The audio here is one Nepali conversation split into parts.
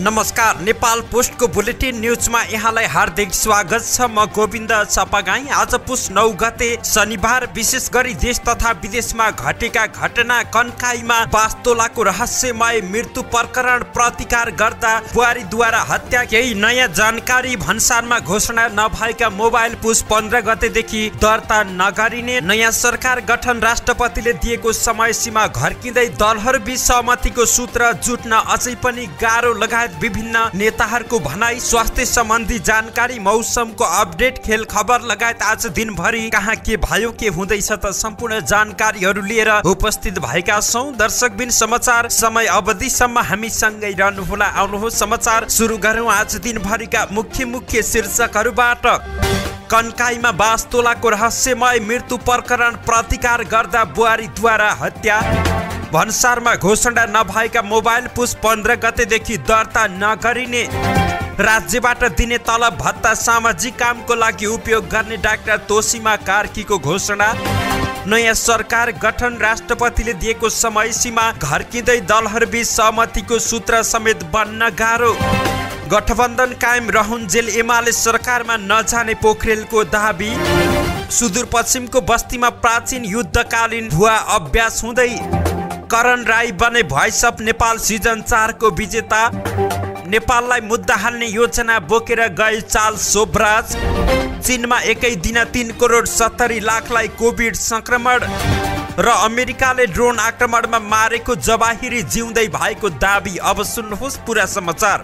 नमस्कार, नेपाल पोस्टको बुलेटिन न्यूजमा यहाँलाई हार्दिक स्वागत छ। म गोविन्द चपागाई। आज पुस 9 गते शनिबार विशेष गरी देश तथा विदेशमा घटेका घटना, कन्काईमा 5 तोलाको रहस्यमय मृत्यु प्रकरण, प्रतिकार गर्दा बुहारीद्वारा हत्या, केही नयाँ जानकारी, भन्सारमा घोषणा नभएका मोबाइल पुस 15 गतेदेखि दर्ता नगरिने, नयाँ सरकार गठन, राष्ट्रपतिले दिएको समय सीमा घर्किँदै दलहरूबीच सहमतिको सूत्र जुट्न अझै पनि गाह्रो लगायत विभिन्न नेताहरूको भनाई, स्वास्थ्य सम्बन्धी जानकारी, मौसमको अपडेट, खेल खबर लगायत आज दिनभरि कहाँ के भयो, के हुँदैछ त सम्पूर्ण जानकारीहरू लिएर उपस्थित भएका छौं। दर्शकबिन समाचार समय अवधिसम्म हामीसँगै रहनुहोला। आउनुहोस् समाचार सुरु गरौँ आज दिनभरिका मुख्य शीर्षकहरूबाट। कन्काईमा 5 तोलाको रहस्यमय मृत्यु प्रकरण, प्रतिकार गर्दा बुहारीद्वारा हत्या, भन्सारमा घोषणा नभएका मोबाइल पुस 15 गतेदेखि दर्ता नगरिने, राज्यबाट दिने तलब भत्ता सामाजिक कामको लागि उपयोग गर्ने डाक्टर तोसीमा कार्कीको घोषणा, नयाँ सरकार गठन, राष्ट्रपतिले दिएको समय सीमा घर्किँदै दलहरूबीच सहमतिको सूत्र समेत बन्न गाह्रो, गठबन्धन कायम रहुन्जेल एमाले सरकारमा नजाने पोखरेलको दाबी, सुदूरपश्चिमको बस्तीमा प्राचीन युद्धकालीन भुवा अभ्यास हुँदै, करण राई बने भोइस अफ नेपाल सिजन 4 को विजेता, नेपाललाई मुद्दा हाल्ने योजना बोकेर गए चार्ल्स सोब्राज, चीनमा एकै दिन 3 करोड 70 लाखलाई कोभिड संक्रमण र अमेरिकाले ड्रोन आक्रमणमा मारेको जवाहिरी जिउँदै भएको दाबी। अब सुन्नुहोस् पुरा समाचार।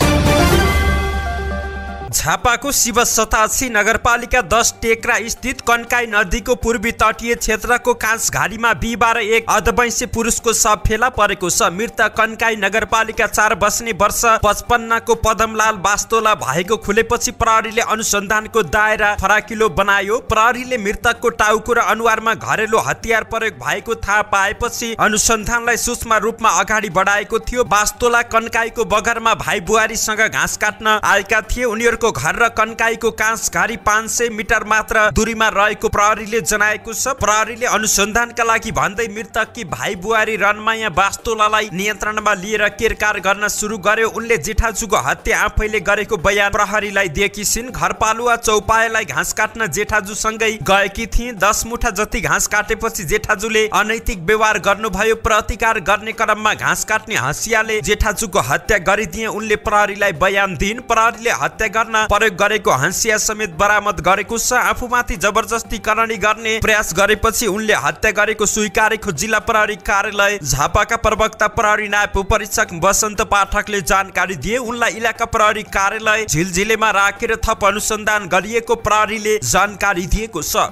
झापाको शिव 87 नगरपालिका 10 टेक्रा स्थित कन्काई नदीको पूर्वी तटीय क्षेत्रको काँसघारीमा बिहिबार एक अर्धवयस्क पुरुषको शव फेला परेको छ। मृतक कन्काई नगरपालिका 4 बस्ने वर्ष 55 को पदमलाल वास्तोला भएको खुलेपछि प्रहरीले अनुसन्धानको दायरा फराकिलो बनायो। प्रहरीले मृतकको टाउको र अनुहारमा घरेलु हतियार प्रयोग भएको थाहा पाएपछि अनुसन्धानलाई सूक्ष्म रूपमा अगाडि बढाएको थियो। वास्तोला कन्काईको बगरमा भाइ बुहारीसँग घाँस काट्न आएका थिए। उनीहरूको घर र कन्काईको काँसघारी 500 मिटर मात्र दूरीमा रहेको प्रहरीले जनाएको छ। प्रहरीले अनुसन्धानका लागि भन्दै मृतककी भाइ बुहारी रनमाया वास्तोलालाई नियन्त्रणमा लिएर केरकार गर्न सुरु गर्यो। उनले जेठाजुको हत्या आफैले गरेको बयान प्रहरीलाई दिएकी छिन्। घरपालुवा चौपायालाई घाँस काट्न जेठाजुसँगै गएकी थिइन्। 10 मुठा जति घाँस काटेपछि जेठाजुले अनैतिक व्यवहार गर्नुभयो। प्रतिकार गर्ने क्रममा घाँस काट्ने हँसियाले जेठाजुको हत्या गरिदिए उनले प्रहरीलाई बयान दिइन्। प्रहरीले हत्या गर्न प्रयोग गरेको हँसिया समेत बरामद गरेको छ। आफूमाथि जबरजस्ती करणी गर्ने प्रयास गरेपछि उनले हत्या गरेको स्वीकारेको जिल्ला प्रहरी कार्यालय झापाका प्रवक्ता प्रहरी नायब उपरीक्षक वसन्त पाठकले जानकारी दिए। उनलाई इलाका प्रहरी कार्यालय झिलझिलेमा राखेर थप अनुसन्धान गरिएको प्रहरीले जानकारी दिएको छ।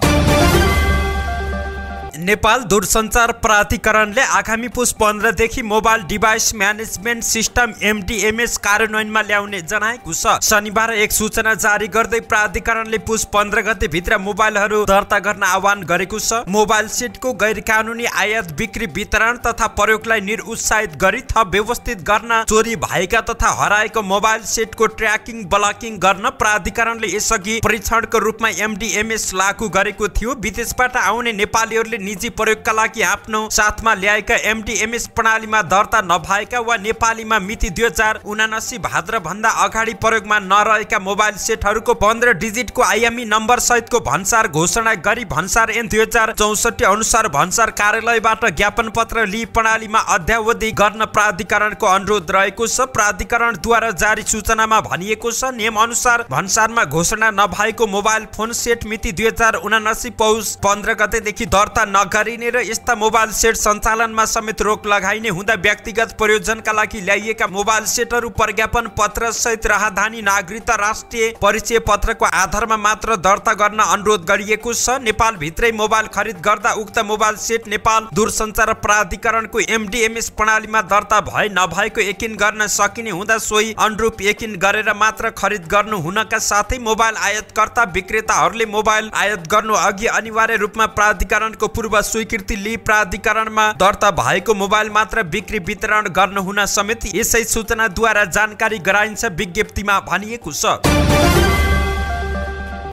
नेपाल दूरसञ्चार प्राधिकरणले आगामी पुस 15 देखि mobile device management system MDMS कार्यान्वयनमा ल्याउने जनाएको छ। शनिबार एक सूचना जारी गर्दै प्राधिकरणले पुस 15 गते भित्र मोबाइलहरू दर्ता गर्न आह्वान गरेको छ। मोबाइल सेटको गैरकानुनी आयात, बिक्री, वितरण तथा प्रयोगलाई निरुत्साहित गरी थप व्यवस्थित गर्न, चोरी भएका तथा हराएको मोबाइल सेटको ट्र्याकिङ, ब्लकिङ गर्न प्राधिकरणले यसअघि परीक्षणको रूपमा MDMS लागू गरेको थियो। विदेशबाट आउने नेपालीहरूले निजी प्रयोगका लागि आफ्नो साथमा ल्याएका MDMS प्रणालीमा दर्ता नभएका वा नेपालीमा मिति 2079 भाद्र भन्दा अगाडि प्रयोगमा नरहेका मोबाइल सेटहरूको 15 डिजिटको आयामी नम्बर सहितको भन्सार घोषणा गरी भन्सार ऐन 2064 अनुसार भन्सार कार्यालयबाट ज्ञापन पत्र लिई प्रणालीमा अद्यावधि गर्न प्राधिकरणको अनुरोध रहेको छ। प्राधिकरणद्वारा जारी सूचनामा भनिएको छ, नियम अनुसार भन्सारमा घोषणा नभएको मोबाइल फोन सेट मिति 2079 पौष 15 गतेदेखि दर्ता नगरिने र यस्ता मोबाइल सेट सञ्चालनमा समेत रोक लगाइने हुँदा व्यक्तिगत प्रयोजनका लागि ल्याइएका मोबाइल सेटहरू प्रज्ञापन पत्र सहित राहदानी, नागरिकता, राष्ट्रिय परिचय पत्रको आधारमा मात्र दर्ता गर्न अनुरोध गरिएको छ। नेपाल भित्रै मोबाइल खरिद गर्दा उक्त मोबाइल सेट नेपाल दूरसञ्चार प्राधिकरणको MDMS प्रणालीमा दर्ता भए नभएको यकिन गर्न सकिने हुँदा सोही अनुरूप यकिन गरेर मात्र खरिद गर्नु हुनका साथै मोबाइल आयातकर्ता विक्रेताहरूले मोबाइल आयात गर्नु अघि अनिवार्य रूपमा प्राधिकरणको पूर्व स्वीकृति लिई प्राधिकरणमा दर्ता भएको मोबाइल मात्र बिक्री वितरण गर्नु हुन समेत यसै सूचनाद्वारा जानकारी गराइन्छ, विज्ञप्तिमा भनिएको छ।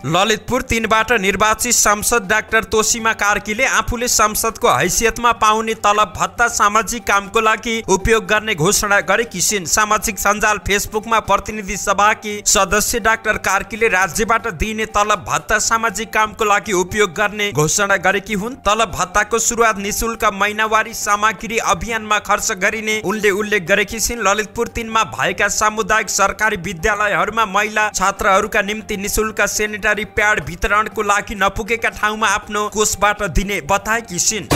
ललितपुर 3बाट निर्वाचित सांसद डाक्टर तोसीमा कार्कीले आफूले सांसदको हैसियतमा पाउने तलब भत्ता सामाजिक कामको लागि उपयोग गर्ने घोषणा गरेकी छिन्। सामाजिक सञ्जाल फेसबुकमा प्रतिनिधि सभाकी सदस्य डाक्टर कार्कीले राज्यबाट दिइने तलब भत्ता सामाजिक कामको लागि उपयोग गर्ने घोषणा गरेकी हुन्। तलब भत्ताको सुरुवात निशुल्क महिनावारी सामग्री अभियानमा खर्च गरिने उनले उल्लेख गरेकी छिन्। ललितपुर 3मा भएका सामुदायिक सरकारी विद्यालयहरूमा महिला छात्रहरूका निम्ति निशुल्क सेनिटरी प्याड वितरणको लागि नपुगेका ठाउँमा आफ्नो कोषबाट दिने बताएकी छिन्।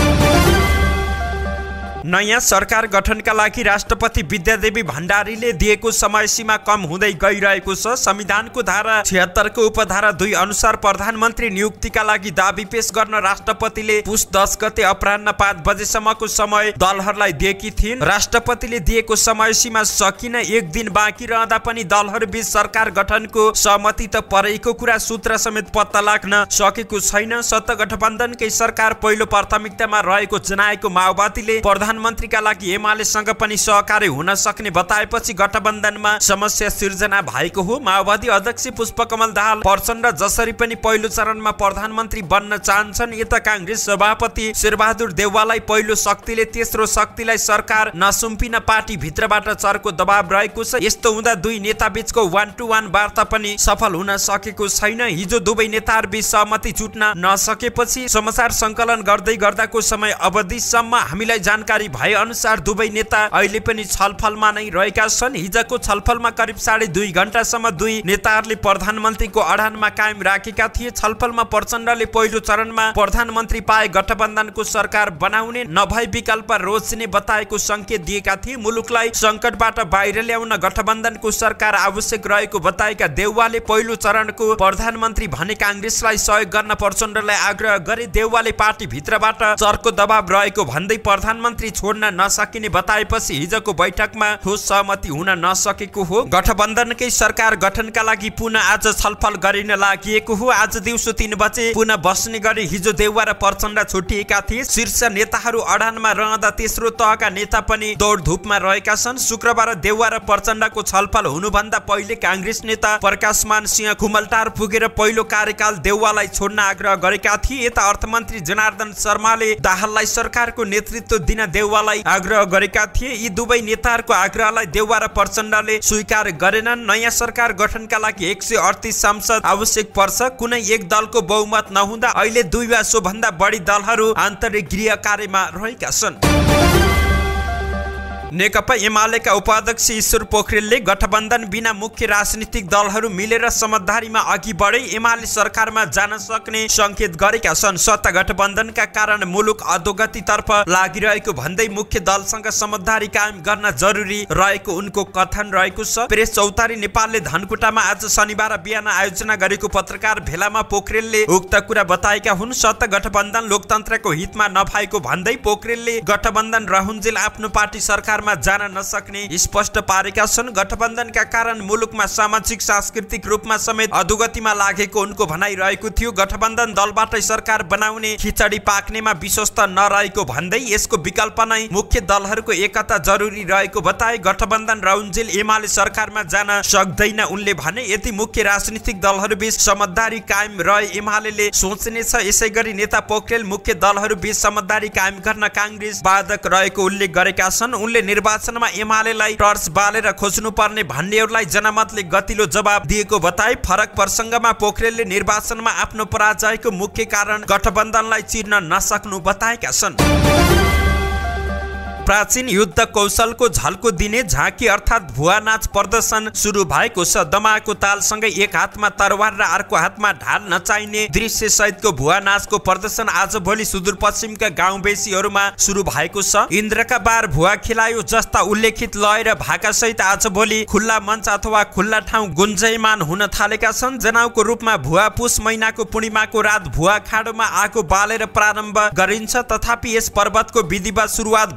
नयाँ सरकार गठनका लागि राष्ट्रपति विद्यादेवी भण्डारीले दिएको समय सीमा कम हुँदै गइरहेको छ। संविधानको धारा 76 को उपधारा 2 अनुसार प्रधानमन्त्री नियुक्तिका लागि दाबी पेश गर्न राष्ट्रपतिले पुस 10 गते अपराह्न 5 बजेसम्मको समय दलहरूलाई दिएकी थिइन्। राष्ट्रपतिले दिएको समय सीमा सकिन 1 दिन बाँकी रहँदा पनि दलहरूबीच सरकार गठनको सहमति त परेको कुरा सूत्र समेत पत्ता लाग्न सकेको छैन। सत्तागठबन्धनकै सरकार पहिलो प्राथमिकतामा रहेको जनाएको माओवादीले प्रधानमन्त्रीका लागि एमालेसँग पनि सहकार्य हुन सक्ने बताएपछि गठबन्धनमा समस्या सिर्जना भएको हो। माओवादी अध्यक्ष पुष्पकमल दाहाल प्रचण्ड जसरी पनि पहिलो चरणमा प्रधानमन्त्री बन्न चाहन्छन्। यता कांग्रेस सभापति शेरबहादुर देउवालाई पहिलो शक्तिले तेस्रो शक्तिलाई सरकार नसुम्पिन पार्टी भित्रबाट चर्को दबाव रहेको छ। यस्तो हुँदा दुई नेता बीचको 1-to-1 वार्ता पनि सफल हुन सकेको छैन। हिजो दुवै नेताहरूबीच सहमति जुट्न नसकेपछि समाचार सङ्कलन गर्दै गर्दाको समय अवधिसम्म हामीलाई जानकारी भए अनुसार दुवै नेता अहिले पनि छलफलमा नै रहेका छन्। हिजोको छलफलमा करिब 2.5 घण्टासम्म दुई नेताहरूले प्रधानमन्त्रीको अडानमा कायम राखेका थिए। छलफलमा प्रचण्डले पहिलो चरणमा प्रधानमन्त्री पाए गठबन्धनको सरकार बनाउने नभए विकल्प रोज्ने बताएको संकेत दिएका थिए। मुलुकलाई संकटबाट बाहिर ल्याउन गठबन्धनको सरकार आवश्यक रहेको बताएका देउवाले पहिलो चरणको प्रधानमन्त्री भने कांग्रेसलाई सहयोग गर्न प्रचण्डलाई आग्रह गरे। देउवाले पार्टी भित्रबाट चर्को दबाव रहेको भन्दै प्रधानमन्त्री छोड्न नसकिने बताएपछि हिजोको बैठकमा ठोस सहमति हुन नसकेको हो। गठबन्धनकै सरकार गठनका लागि पुनः आज छलफल गरिन लागि हो। आज दिउँसो 3 बजे पुनः बस्ने गरी हिजो देउवा र प्रचण्ड छुटिएका थिए। शीर्ष नेताहरू अडानमा रहँदा तेस्रो तहका नेता पनि दौडधुपमा रहेका छन्। शुक्रबार देउवा र प्रचण्डको छलफल हुनुभन्दा पहिले कांग्रेस नेता प्रकाशमान सिंह खुमलटार पुगेर पहिलो कार्यकाल देउवालाई छोड्न आग्रह गरेका थिए। यता अर्थमन्त्री जनार्दन शर्माले दाहाललाई सरकारको नेतृत्व दिन देउवालाई आग्रह गरेका थिए। यी दुवै नेताहरूको आग्रहलाई देउवा र प्रचण्डले स्वीकार गरेनन्। नयाँ सरकार गठनका लागि 138 सांसद आवश्यक पर्छ। कुनै एक दलको बहुमत नहुँदा अहिले 2 वा सोभन्दा बढी दलहरू आन्तरिक गृह कार्यमा रहेका छन्। नेकपा एमालेका उपाध्यक्ष ईश्वर पोखरेलले गठबन्धन बिना मुख्य राजनीतिक दलहरू मिलेर समझदारीमा अघि बढे एमाले सरकारमा जान सक्ने संकेत गरेका छन्। सत्ता गठबन्धनका कारण मुलुक अधोगतितर्फ लागिरहेको भन्दै मुख्य दलसँग समझदारी कायम गर्न जरुरी रहेको उनको कथन रहेको छ। प्रेस चौतारी नेपालले धनकुटामा आज शनिबार बिहान आयोजना गरेको पत्रकार भेलामा पोखरेलले उक्त कुरा बताएका हुन्। सत्ता गठबन्धन लोकतन्त्रको हितमा नभएको भन्दै पोखरेलले गठबन्धन रहुन्जेल आफ्नो पार्टी सरकार जान नसक्ने स्पष्ट पारेका छन्। गठबन्धनका कारण मुलुकमा सामाजिक सांस्कृतिक रूपमा समेत अधोगतिमा लागेको उनको भनाइ रहेको थियो। गठबन्धन दलबाटै सरकार बनाउने खिचडी पाक्नेमा विश्वस्त नरहेको भन्दै यसको विकल्प नै मुख्य दलहरूको एकता जरुरी रहेको बताए। गठबन्धन रहुन्जेल एमाले सरकारमा जान सक्दैन उनले भने। यदि मुख्य राजनीतिक दलहरूबीच समझदारी कायम रहे एमाले सोच्नेछ। यसैगरी नेता पोखरेल मुख्य दलहरूबीच समझदारी कायम गर्न कांग्रेस बाधक रहेको उल्लेख गरेका छन्। उनले निर्वाचनमा एमालेलाई टर्च बालेर खोज्नु पर्ने भन्नेहरूलाई जनमतले गतिलो जवाब दिएको बताए। फरक प्रसङ्गमा पोखरेलले निर्वाचनमा आफ्नो पराजयको मुख्य कारण गठबन्धनलाई चिर्न नसक्नु बताएका छन्। प्राचीन युद्ध कौशलको झल्को दिने झाँकी अर्थात् भुवा नाच प्रदर्शन सुरु भएको छ। दमाको तालसँगै एक हातमा तरवार र अर्को हातमा ढाल नचाहिने दृश्य सहितको भुवा नाचको प्रदर्शन आजभोलि सुदूरपश्चिमका गाउँबेसीहरूमा सुरु भएको छ। इन्द्रका बार भुवा खिलायो जस्ता उल्लेखित लय र भाका सहित आजभोलि खुल्ला मञ्च अथवा खुल्ला ठाउँ गुन्जयमान हुन थालेका छन्। जनाउको रूपमा भुवा पुष महिनाको पूर्णिमाको रात भुवा खाडोमा आगो बालेर प्रारम्भ गरिन्छ। तथापि यस पर्वतको विधिवत सुरुवात भने पुष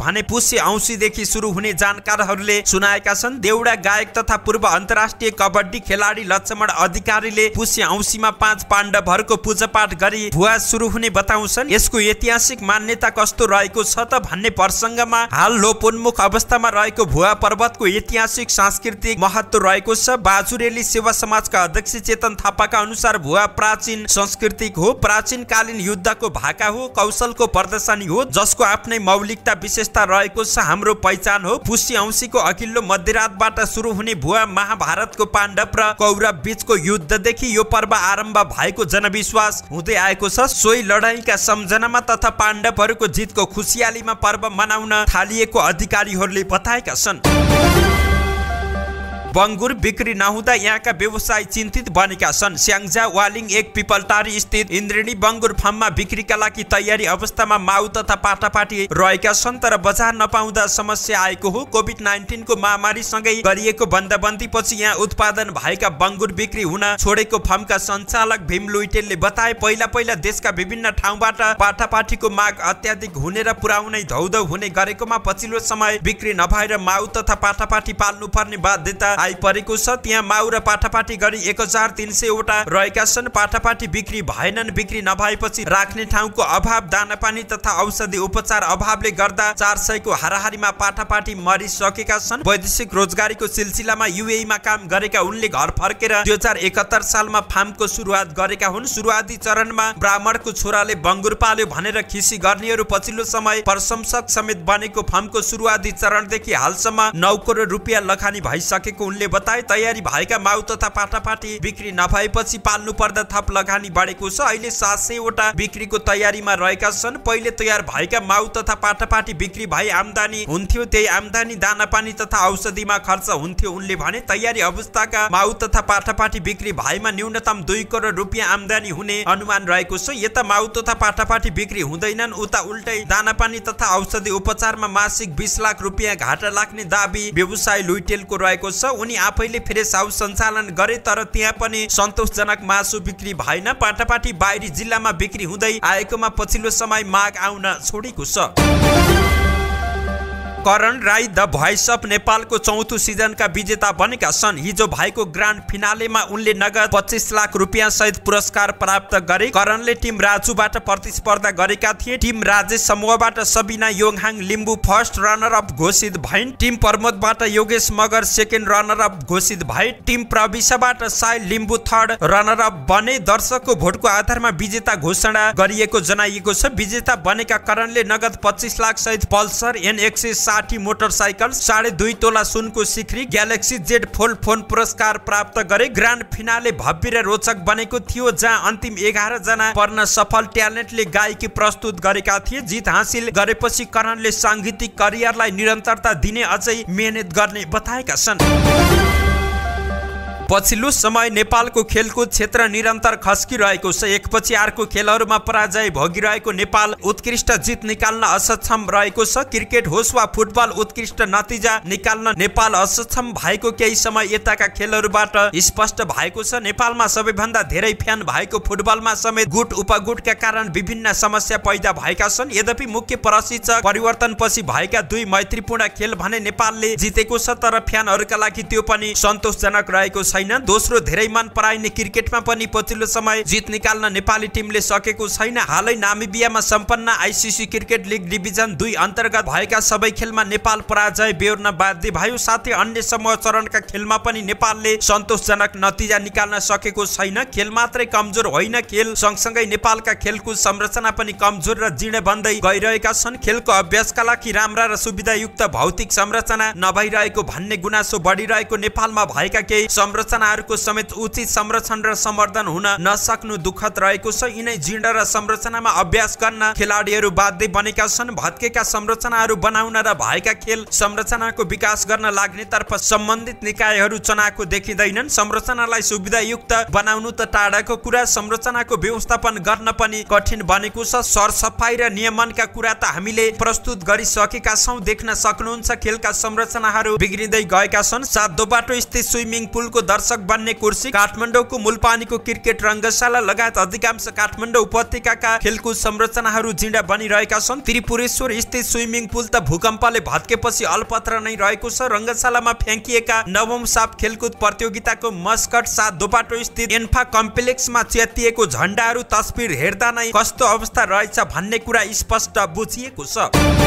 पुष्य औँसीदेखि सुरु हुने जानकारहरूले सुनाएका छन्। देउडा गायक तथा पूर्व अन्तर्राष्ट्रिय कबड्डी खेलाडी लक्ष्मण अधिकारीले पुष्य औँसीमा 5 पाण्डवहरूको पूजापाठ गरी भुवा सुरु हुने बताउँछन्। यसको ऐतिहासिक मान्यता कस्तो रहेको छ त भन्ने प्रसङ्गमा हाल लोपोन्मुख अवस्थामा रहेको भुवा पर्वतको ऐतिहासिक सांस्कृतिक महत्व रहेको छ। बाजुरेली सेवा समाजका अध्यक्ष चेतन थापाका अनुसार भुवा प्राचीन सांस्कृतिक हो, प्राचीन कालीन युद्धको भाका हो, कौशलको प्रदर्शनी हो जसको आफ्नै मौलिकता विशेषता रहेको छ, हाम्रो पहिचान हो। पुष्य औँसीको अघिल्लो मध्यरातबाट सुरु हुने भुवा महाभारतको पाण्डव र कौरव बीचको युद्धदेखि यो पर्व आरम्भ भएको जनविश्वास हुँदै आएको छ। सोही लडाईँका सम्झनामा तथा पाण्डवहरूको जितको खुसियालीमा पर्व मनाउन थालिएको अधिकारीहरूले बताएका छन्। बङ्गुर बिक्री नहुँदा यहाँका व्यवसायी चिन्तित बनेका छन्। स्याङ्जा वालिङ एक पिपलटारी स्थित इन्द्रिणी बङ्गुर फार्ममा बिक्रीका लागि तयारी अवस्थामा माउ तथा पाटापाटी रहेका छन्, तर बजार नपाउँदा समस्या आएको हो। कोभिड-19 को महामारीसँगै गरिएको बन्दबन्दीपछि यहाँ उत्पादन भएका बङ्गुर बिक्री हुन छोडेको फार्मका सञ्चालक भीम लुइटेलले बताए। पहिला देशका विभिन्न ठाउँबाट पाटापाटीको माग अत्याधिक हुने र पुर्याउनै धौधौ हुने गरेकोमा पछिल्लो समय बिक्री नभएर माउ तथा पाटापाटी पाल्नुपर्ने बाध्यता आइपरेको छ। त्यहाँ माउ र पाटापाटी गरी 1300 वटा रहेका छन्। पाटापाटी बिक्री भएनन्। बिक्री नभएपछि राख्ने ठाउँको अभाव, दानापानी तथा औषधि उपचार अभावले गर्दा 400 को हाराहारीमा पाटापाटी मरिसकेका छन्। वैदेशिक रोजगारीको सिलसिलामा युएईमा काम गरेका उनले घर फर्केर 2071 सालमा फार्मको सुरुवात गरेका हुन्। सुरुवाती चरणमा ब्राह्मणको छोराले बङ्गुर पाल्यो भनेर खिसी गर्नेहरू पछिल्लो समय प्रशंसक समेत बनेको फार्मको सुरुवाती चरणदेखि हालसम्म 9 करोड रुपियाँ लगानी भइसकेको उनले बताए। तयारी भएका माउ तथा पाटापाटी बिक्री नभएपछि पाल्नु पर्दा थप लगानी बढेको छ। अहिले 700 वटा बिक्रीको तयारीमा रहेका छन्। पहिले तयार भएका माउ तथा पाटापाटी बिक्री भए आम्दानी हुन्थ्यो, त्यही आम्दानी दानापानी तथा औषधिमा खर्च हुन्थ्यो उनले भने। तयारी अवस्थाका माउ तथा पाटापाटी बिक्री भएमा न्यूनतम 2 करोड रुपियाँ आम्दानी हुने अनुमान रहेको छ। यता माउ तथा पाटापाटी बिक्री हुँदैनन्, उता उल्टै दानापानी तथा औषधि उपचारमा मासिक 20 लाख रुपियाँ घाटा लाग्ने दाबी व्यवसायी लुइटेलको रहेको छ। उनी आफैले फ्रेस हाउस सञ्चालन गरे, तर त्यहाँ पनि सन्तोषजनक मासु बिक्री भएन। पाटापाटी बाहिरी जिल्लामा बिक्री हुँदै आएकोमा पछिल्लो समय माग आउन छोडेको छ। Karan Rai the voice of नेपालको 4थो सिजनका विजेता बनेका छन्। हिजो भएको ग्रान्ड फिनालेमा उनले नगद 25 लाख रुपियाँ सहित पुरस्कार प्राप्त गरे। करणले टिम राजुबाट प्रतिस्पर्धा गरेका थिए। टिम राजेश समूहबाट Sabina Yonghang Limbu first runner up घोषित भइन्। टिम प्रमोदबाट Yogesh Magar second runner up घोषित भए। टिम प्रविशाबाट Sail Limbu third runner up बने। दर्शकको भोटको आधारमा विजेता घोषणा गरिएको जनाइएको छ। विजेता बनेका करणले नगद 25 लाख सहित पल्सर NX60 मोटरसाइकल, 2.5 तोला सुनको सिक्री, ग्यालेक्सी जेड फोल्ड फोन पुरस्कार प्राप्त गरे। ग्रान्ड फिनाले भव्य र रोचक बनेको थियो, जहाँ अन्तिम 11 जना पर्न सफल ट्यालेन्टले गायकी प्रस्तुत गरेका थिए। जित हासिल गरेपछि करणले सांगीतिक करियरलाई निरन्तरता दिने, अझै मेहनत गर्ने बताएका छन्। पछिल्लो समय नेपालको खेलकुद क्षेत्र निरन्तर खस्किरहेको छ। एकपछि अर्को खेलहरूमा पराजय भोगिरहेको नेपाल उत्कृष्ट जित निकाल्न असक्षम रहेको छ। क्रिकेट होस् वा फुटबल, उत्कृष्ट नतिजा निकाल्न नेपाल असक्षम भएको केही समय यताका खेलहरूबाट स्पष्ट भएको छ। नेपालमा सबैभन्दा धेरै फ्यान भएको फुटबलमा समेत गुट उपगुटका कारण विभिन्न समस्या पैदा भएका छन्। यद्यपि मुख्य प्रशिक्षक परिवर्तनपछि भएका 2 मैत्रीपूर्ण खेल भने नेपालले जितेको छ, तर फ्यानहरूका लागि त्यो पनि सन्तोषजनक रहेको छैन। दोस्रो धेरै मन पराइने क्रिकेटमा पनि पछिल्लो समय जित निकाल्न नेपाली टिमले सकेको छैन। हालै नामिबियामा सम्पन्न आइसिसी क्रिकेट लिग डिभिजन 2 अन्तर्गत भएका सबै खेलमा नेपाल पराजय बेहोर्न बाध्य भयो। साथै अन्य समूह चरणका खेलमा पनि नेपालले सन्तोषजनक नतिजा निकाल्न सकेको छैन। खेल मात्रै कमजोर होइन, खेल सँगसँगै नेपालका खेलकुद संरचना पनि कमजोर र जीर्ण बन्दै गइरहेका छन्। खेलको अभ्यासका लागि राम्रा र सुविधायुक्त भौतिक संरचना नभइरहेको भन्ने गुनासो बढिरहेको नेपालमा भएका केही संरचनाहरूको समेत उचित संरक्षण र सम्वर्धन हुन नसक्नु दुःखद रहेको छ। यिनै जीर्ण र संरचनामा अभ्यास गर्न खेलाडीहरू बाध्य बनेका छन्। भत्केका संरचनाहरू बनाउन र भएका खेल संरचनाको विकास गर्न लाग्नेतर्फ सम्बन्धित निकायहरू चनाखो देखिँदैनन्। संरचनालाई सुविधायुक्त बनाउनु त टाढाको कुरा, संरचनाको व्यवस्थापन गर्न पनि कठिन बनेको छ। सरसफाई र नियमनका कुरा त हामीले प्रस्तुत गरिसकेका छौँ, देख्न सक्नुहुन्छ। खेलका संरचनाहरू बिग्रिँदै गएका छन्। 7 बाटो स्थित स्विमिङ पुलको दर्शक बन्ने कुर्सी, काठमाडौँको मूलपानीको क्रिकेट रङ्गशाला लगायत अधिकांश काठमाडौँ उपत्यकाका खेलकुद संरचनाहरू जीर्ण बनिरहेका छन्। त्रिपुरेश्वर स्थित स्विमिङ पुल त भूकम्पले भत्केपछि अलपत्र नै रहेको छ। रङ्गशालामा फ्याँकिएका नवौं साफ खेलकुद प्रतियोगिताको मस्कट 7 दोपाटो स्थित एन्फा कम्प्लेक्समा च्यातिएको झण्डाहरू तस्बिर हेर्दा नै कस्तो अवस्था रहेछ भन्ने कुरा स्पष्ट बुझिएको छ।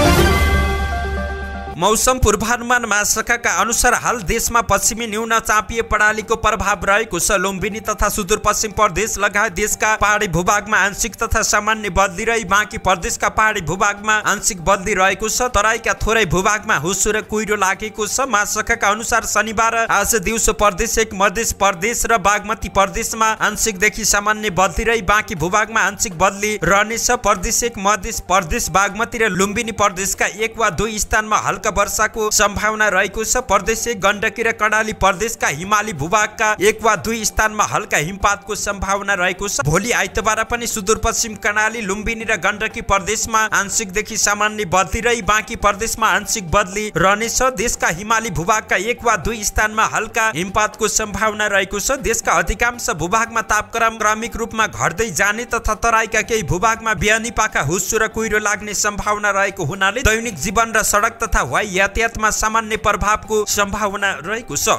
मौसम पूर्वानुमान महाशाखाका अनुसार हाल देशमा पश्चिमी न्यून चापिए प्रणालीको प्रभाव रहेको छ। लुम्बिनी तथा सुदूरपश्चिम प्रदेश लगायत देशका पहाडी भूभागमा आंशिक तथा सामान्य बदली रही बाँकी प्रदेशका पहाडी भूभागमा आंशिक बदली रहेको छ। तराईका थोरै भूभागमा हुस्सो र कुहिरो लागेको छ। महाशाखाका अनुसार शनिबार आज दिउँसो प्रदेश 1 मध्य प्रदेश र बागमती प्रदेशमा आंशिकदेखि सामान्य बदली रही बाँकी भूभागमा आंशिक बदली रहनेछ। प्रदेश 1 मध्य प्रदेश बागमती र लुम्बिनी प्रदेशका 1 वा 2 स्थानमा हल्का वर्षाको सम्भावना रहेको छ। प्रदेश 1 गण्डकी र कर्णाली प्रदेशका हिमाली भूभागका 1 वा 2 स्थानमा हल्का हिमपातको सम्भावना रहेको छ। भोलि आइतबार पनि सुदूरपश्चिम कर्णाली, लुम्बिनी र गण्डकी प्रदेशमा आंशिकदेखि सामान्य बदली रही बाँकी प्रदेशमा आंशिक बदली रहनेछ। देशका हिमाली भूभागका 1 वा 2 स्थानमा हल्का हिमपातको सम्भावना रहेको छ। देशका अधिकांश भूभागमा तापक्रम क्रमिक रूपमा घट्दै जाने तथा तराईका केही भूभागमा बिहानी पाखा हुस्सो र कुहिरो लाग्ने सम्भावना रहेको हुनाले दैनिक जीवन र सडक तथा हवाई यातायातमा सामान्य प्रभावको सम्भावना रहेको छ।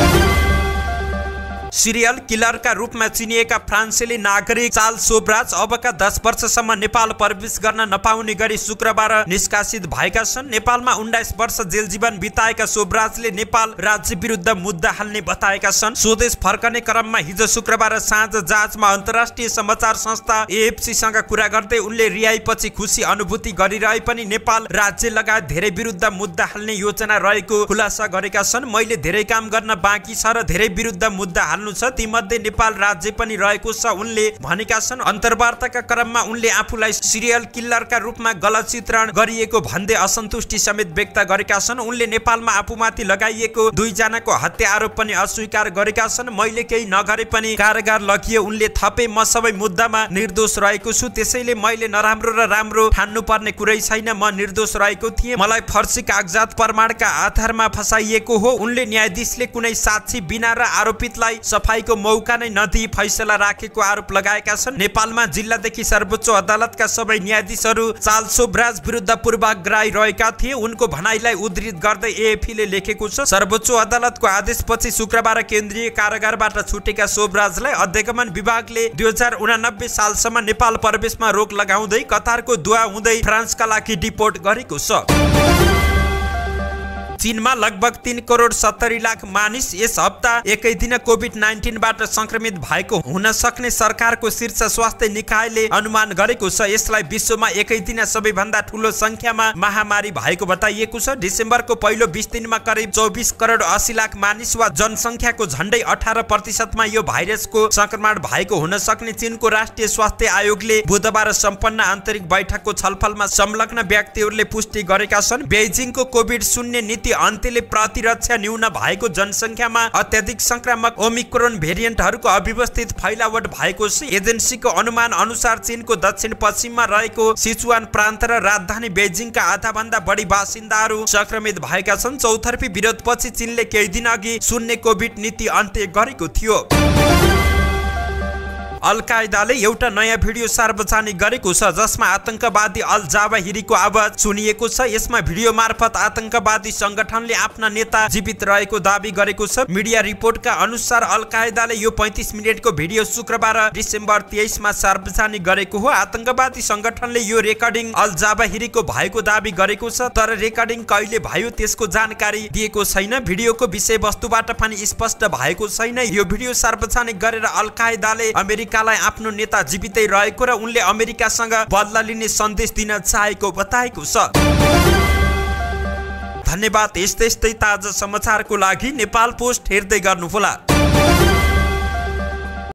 सिरियल किलरका रूपमा चिनिएका फ्रान्सेली नागरिक चार्ल्स सोब्राज अबका 10 वर्षसम्म नेपाल प्रवेश गर्न नपाउने गरी शुक्रबार निष्कासित भएका छन्। नेपालमा 19 वर्ष जेल जीवन बिताएका सोब्राजले नेपाल राज्य विरुद्ध मुद्दा हाल्ने बताएका छन्। स्वदेश फर्कने क्रममा हिजो शुक्रबार साँझ जहाजमा अन्तर्राष्ट्रिय समाचार संस्था AFC सँग कुरा गर्दै उनले रिहाईपछि खुसी अनुभूति गरिरहे पनि नेपाल राज्य लगायत धेरै विरुद्ध मुद्दा हाल्ने योजना रहेको खुलासा गरेका छन्। मैले धेरै काम गर्न बाँकी छ र धेरै विरुद्ध मुद्दा हाल्नु छ, तीमध्ये नेपाल राज्य पनि रहेको छ उनले भनेका छन्। अन्तर्वार्ताका क्रममा उनले आफूलाई सिरियल किलरका रूपमा गलत चित्रण गरिएको भन्दै असन्तुष्टि समेत व्यक्त गरेका छन्। उनले नेपालमा आफूमाथि लगाइएको 2 जनाको हत्या आरोप पनि अस्वीकार गरेका छन्। मैले केही नगरे पनि कारागार लगिए उनले थपे। म सबै मुद्दामा निर्दोष रहेको छु, त्यसैले मैले नराम्रो र राम्रो ठान्नु पर्ने कुरै छैन। म निर्दोष रहेको थिएँ, मलाई फर्सी कागजात प्रमाणका आधारमा फसाइएको हो। उनले न्यायाधीशले कुनै साक्षी बिना र आरोपितलाई सफाईको मौका नै नदिई फैसला राखेको आरोप लगाएका छन्। नेपालमा जिल्लादेखि सर्वोच्च अदालतका सबै न्यायाधीशहरू चार्ल्स सोब्राज विरुद्ध पूर्वाग्रही रहेका थिए। उनको भनाइलाई उद्धृत गर्दै AFP-ले लेखेको छ, सर्वोच्च अदालतको आदेशपछि शुक्रबार केन्द्रीय कारागारबाट छुटेका सोब्राजलाई अध्यागमन विभागले 2089 सालसम्म नेपाल प्रवेशमा रोक लगाउँदै कतारको दुआ हुँदै फ्रान्सका लागि डिपोर्ट गरेको छ। चीनमा लगभग 3 करोड 70 लाख मानिस यस हप्ता एकै दिन कोभिड-19 बाट संक्रमित भएको हुन सक्ने सरकारको शीर्ष स्वास्थ्य निकायले अनुमान गरेको छ। यसलाई विश्वमा एकै दिन सबैभन्दा ठूलो संख्यामा महामारी भएको बताइएको छ। डिसेम्बरको पहिलो 20 दिनमा करिब 24 करोड 80 लाख मानिस वा जनसंख्याको झण्डै 18% मा यो भाइरसको संक्रमण भएको हुन सक्ने चीनको राष्ट्रिय स्वास्थ्य आयोगले बुधबार सम्पन्न आन्तरिक बैठकको छलफलमा संलग्न व्यक्तिहरूले पुष्टि गरेका छन्। बेजिङको कोभिड-0 नीति अन्त्यले प्रतिरक्षा न्यून भएको जनसंख्यामा अत्याधिक संक्रामक ओमिक्रोन भेरिएन्टहरूको अव्यवस्थित फैलावट भएको छ। एजेन्सीको अनुमान अनुसार चीनको दक्षिण पश्चिममा रहेको सिचुआन प्रान्त र राजधानी बेजिङका आधाभन्दा बढी बासिन्दाहरू संक्रमित भएका छन्। चौतर्फी विरोधपछि चीनले केही दिन अघि शून्य कोभिड नीति अन्त्य गरेको थियो। अल कायदाले एउटा नयाँ भिडियो सार्वजनिक गरेको छ जसमा आतंकवादी अल जावाहिरीको आवाज सुनिएको छ। यसमा भिडियो मार्फत आतंकवादी संगठनले आफ्ना नेता जीवित रहेको दाबी गरेको छ। मिडिया रिपोर्टका अनुसार अल कायदाले यो 35 मिनेटको भिडियो शुक्रबार डिसेम्बर 23 मा सार्वजनिक गरेको हो। आतंकवादी संगठनले यो रेकर्डिङ अल जावाहिरीको भएको दाबी गरेको छ, तर रेकर्डिङ कहिले भयो त्यसको जानकारी दिएको छैन। भिडियोको विषयवस्तुबाट पनि स्पष्ट भएको छैन। यो भिडियो सार्वजनिक गरेर अल कायदाले अमेरिकालाई आफ्नो नेता जीवितै रहेको र उनले अमेरिकासँग बदला लिने सन्देश दिन चाहेको बताएको छ। धन्यवाद। यस्तै ताजा समाचारको लागि नेपाल पोस्ट हेर्दै गर्नुहोला।